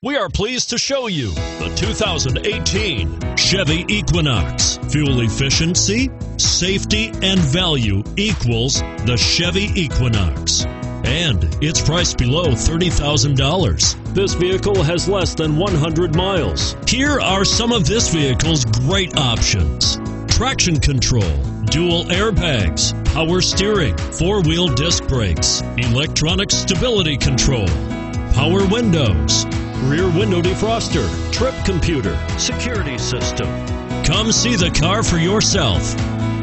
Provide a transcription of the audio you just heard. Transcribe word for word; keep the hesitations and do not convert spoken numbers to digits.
We are pleased to show you the two thousand eighteen Chevy Equinox. Fuel efficiency, safety, and value equals the Chevy Equinox. And it's priced below thirty thousand dollars. This vehicle has less than one hundred miles. Here are some of this vehicle's great options: traction control, dual airbags, power steering, four-wheel disc brakes, electronic stability control, power windows, rear window defroster, trip computer, security system. Come see the car for yourself.